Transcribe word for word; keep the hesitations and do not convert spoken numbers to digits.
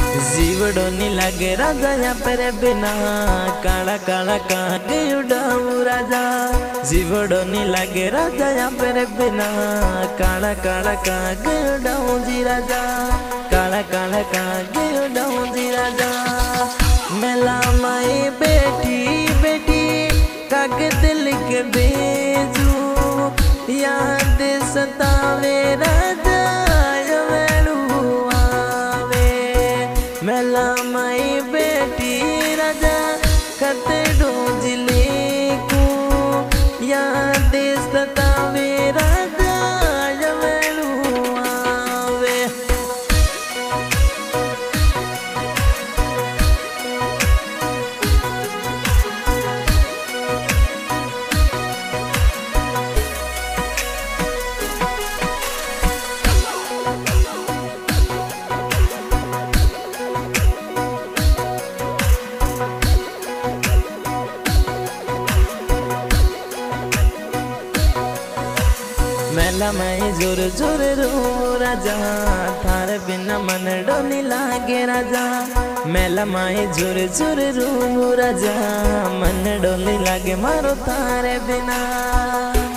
जीवड़ोनी लगे राजा या पर बिना काला काला कागे उड़ाऊ राजा। जीवड़ोनी लगे राजा या पर बिना काला काला कागे उड़ाऊ जी राजा। काला काला कागे उड़ाऊ जी राजा। मेला माई बेटी बेटी कागे दिल के भेजू याद सतावे राजा। मेला माई बेटी राजा खते डोजिले को याद सतावे राजा जवेलू आवे। मेला में जोर जोर रो राजा थारे बिना मन डोनी लागे राजा। मेला में जोर जोर रो राजा मन डोनी लागे मारो थारे बिना।